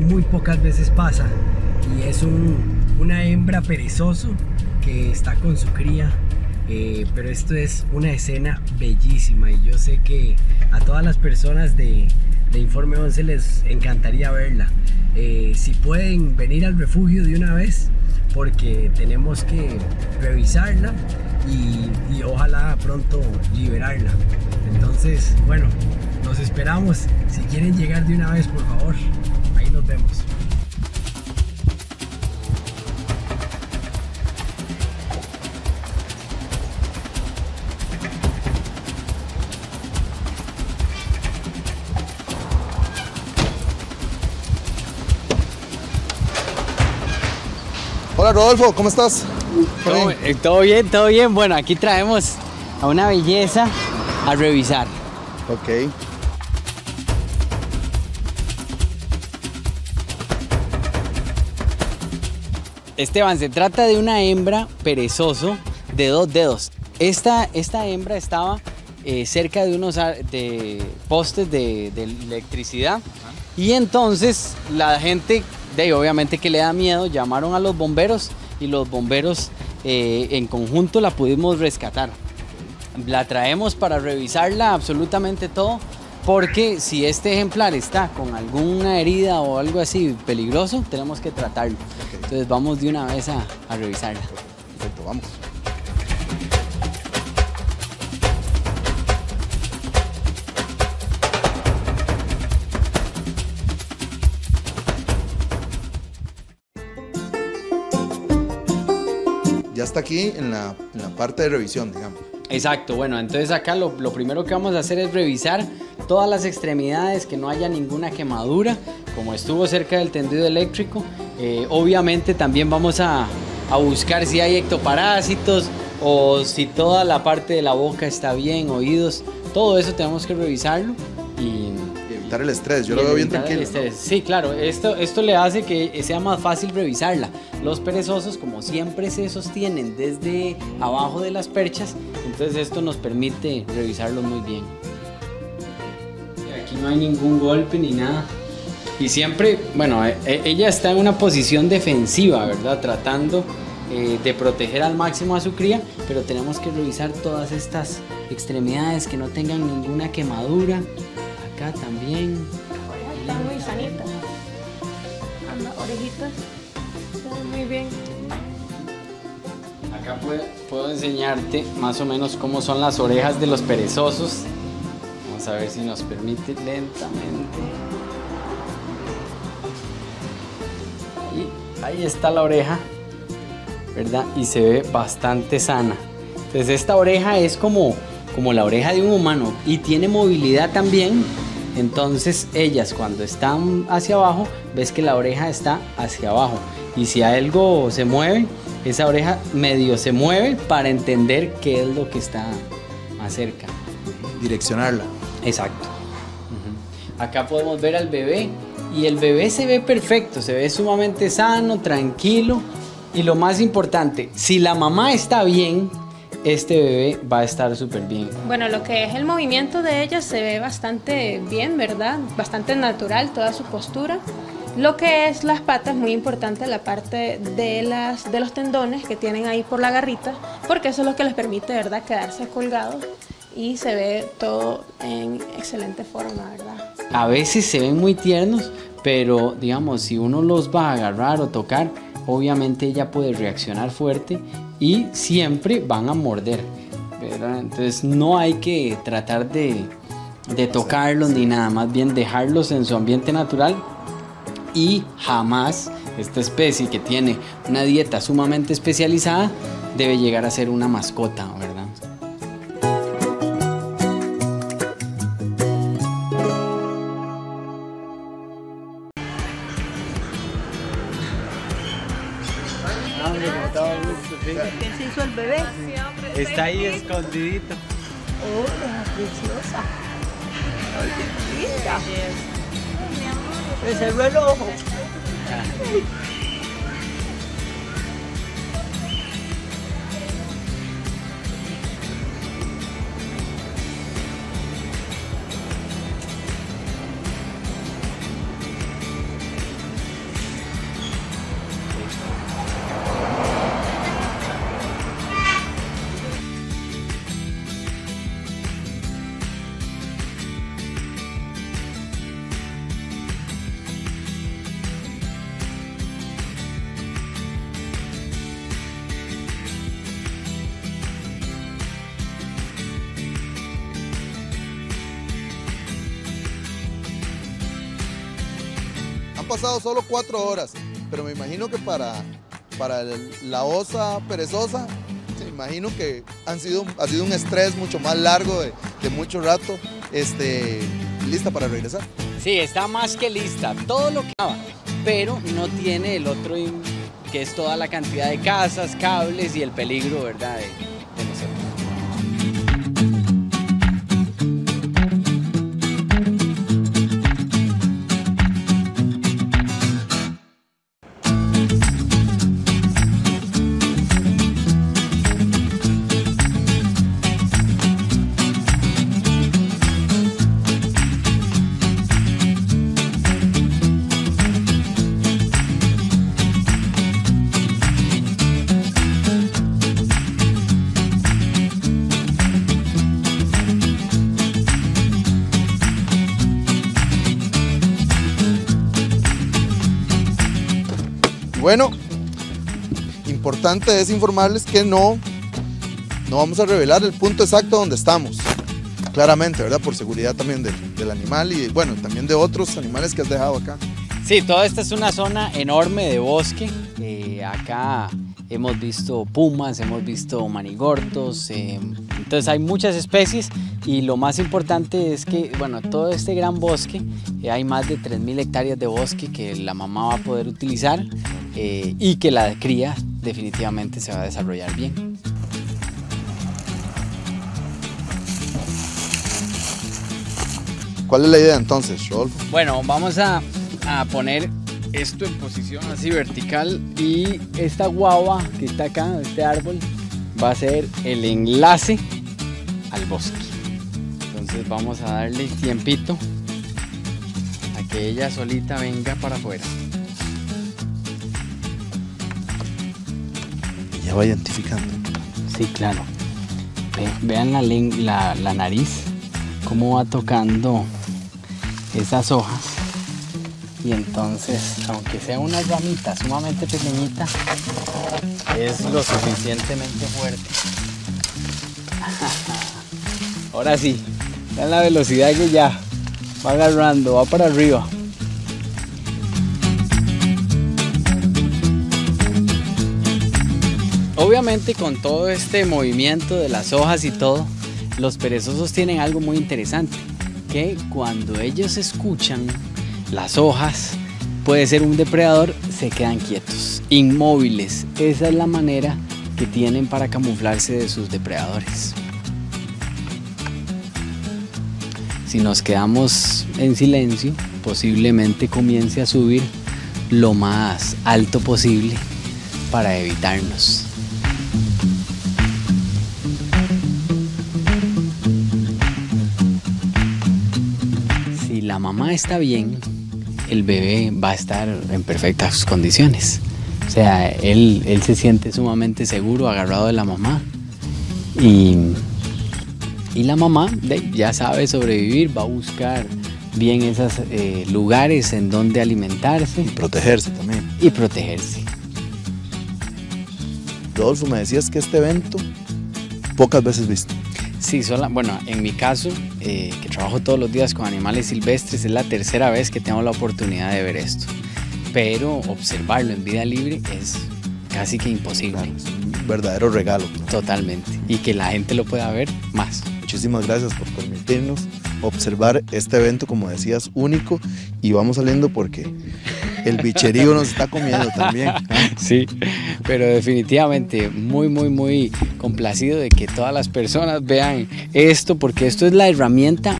muy pocas veces pasa, y es una hembra perezoso que está con su cría. Pero esto es una escena bellísima, y yo sé que a todas las personas de Informe 11 les encantaría verla. Si pueden venir al refugio de una vez, porque tenemos que revisarla y ojalá pronto liberarla. Entonces, bueno, los esperamos. Si quieren llegar de una vez, por favor, ahí nos vemos. Hola Rodolfo, ¿cómo estás? Todo bien, todo bien. Bueno, aquí traemos a una belleza a revisar. Ok. Esteban, se trata de una hembra perezoso de 2 dedos. Esta hembra estaba cerca de unos postes de electricidad, y entonces la gente, obviamente que le da miedo, llamaron a los bomberos, y los bomberos en conjunto la pudimos rescatar. La traemos para revisarla absolutamente todo, porque si este ejemplar está con alguna herida o algo así peligroso, tenemos que tratarlo. Okay. Entonces vamos de una vez a revisarla. Perfecto, vamos. Ya está aquí en la parte de revisión, digamos. Exacto, bueno, entonces acá lo primero que vamos a hacer es revisar todas las extremidades, que no haya ninguna quemadura, como estuvo cerca del tendido eléctrico. Obviamente también vamos a buscar si hay ectoparásitos, o si toda la parte de la boca está bien, oídos, todo eso tenemos que revisarlo y evitar el estrés. Yo lo veo bien tranquilo, ¿no? Sí, claro, esto le hace que sea más fácil revisarla. Los perezosos, como siempre, se sostienen desde abajo de las perchas, entonces esto nos permite revisarlo muy bien. Aquí no hay ningún golpe ni nada. Y siempre, bueno, ella está en una posición defensiva, ¿verdad? Tratando de proteger al máximo a su cría, pero tenemos que revisar todas estas extremidades que no tengan ninguna quemadura. Acá también. Están muy sanitas. Las orejitas están muy bien. Acá puedo enseñarte más o menos cómo son las orejas de los perezosos. Vamos a ver si nos permite lentamente. Ahí está la oreja, ¿verdad? Y se ve bastante sana. Entonces esta oreja es como la oreja de un humano, y tiene movilidad también. Entonces ellas, cuando están hacia abajo, ves que la oreja está hacia abajo, y si algo se mueve, esa oreja medio se mueve para entender qué es lo que está más cerca. Direccionarla. Exacto. Acá podemos ver al bebé, y el bebé se ve perfecto, se ve sumamente sano, tranquilo, y lo más importante, si la mamá está bien, este bebé va a estar súper bien. Bueno, lo que es el movimiento de ella se ve bastante bien, ¿verdad? Bastante natural, toda su postura. Lo que es las patas, muy importante la parte de los tendones que tienen ahí por la garrita, porque eso es lo que les permite, ¿verdad?, quedarse colgados, y se ve todo en excelente forma, ¿verdad? A veces se ven muy tiernos, pero digamos, si uno los va a agarrar o tocar, obviamente ella puede reaccionar fuerte y siempre van a morder, ¿verdad? Entonces no hay que tratar de tocarlos ni nada, más bien dejarlos en su ambiente natural, y jamás esta especie, que tiene una dieta sumamente especializada, debe llegar a ser una mascota, ¿verdad? ¿Qué se hizo el bebé? Está ahí escondidito. Oh, es preciosa. Ay, qué linda. Me cerró el ojo. han pasado solo 4 horas, pero me imagino que para la osa perezosa, me imagino que ha sido un estrés mucho más largo de mucho rato, lista para regresar. Sí, está más que lista, todo lo que daba, pero no tiene el otro que es toda la cantidad de casas, cables y el peligro, ¿verdad? De nosotros. Bueno, importante es informarles que no vamos a revelar el punto exacto donde estamos, claramente, ¿verdad? Por seguridad también del animal y, bueno, también de otros animales que has dejado acá. Sí, toda esta es una zona enorme de bosque. Acá hemos visto pumas, hemos visto manigordos, entonces hay muchas especies y lo más importante es que, bueno, todo este gran bosque, hay más de 3.000 hectáreas de bosque que la mamá va a poder utilizar y que la cría definitivamente se va a desarrollar bien. ¿Cuál es la idea entonces, Rodolfo? Bueno, vamos a poner esto en posición así vertical y esta guava que está acá, este árbol, va a ser el enlace al bosque. Entonces vamos a darle tiempito a que ella solita venga para afuera. Ya va identificando. Sí, claro. Vean la nariz, cómo va tocando esas hojas. Y entonces, aunque sea una ramita sumamente pequeñita, es lo suficientemente fuerte. Ahora sí, vean la velocidad que ya va agarrando, va para arriba. Obviamente con todo este movimiento de las hojas y todo, los perezosos tienen algo muy interesante, que cuando ellos escuchan las hojas, puede ser un depredador, se quedan quietos, inmóviles. Esa es la manera que tienen para camuflarse de sus depredadores. Si nos quedamos en silencio, posiblemente comience a subir lo más alto posible para evitarnos. Si la mamá está bien, el bebé va a estar en perfectas condiciones. O sea, él se siente sumamente seguro, agarrado de la mamá. Y la mamá ya sabe sobrevivir, va a buscar bien esos lugares en donde alimentarse. Y protegerse también. Y protegerse. Rodolfo, me decías que este evento pocas veces visto. Sí, bueno, en mi caso, que trabajo todos los días con animales silvestres, es la tercera vez que tengo la oportunidad de ver esto. Pero observarlo en vida libre es casi que imposible. Claro, es un verdadero regalo. Totalmente. Y que la gente lo pueda ver más. Muchísimas gracias por permitirnos observar este evento, como decías, único. Y vamos saliendo porque el bicherío nos está comiendo también. Sí, pero definitivamente muy, muy, muy complacido de que todas las personas vean esto, porque esto es la herramienta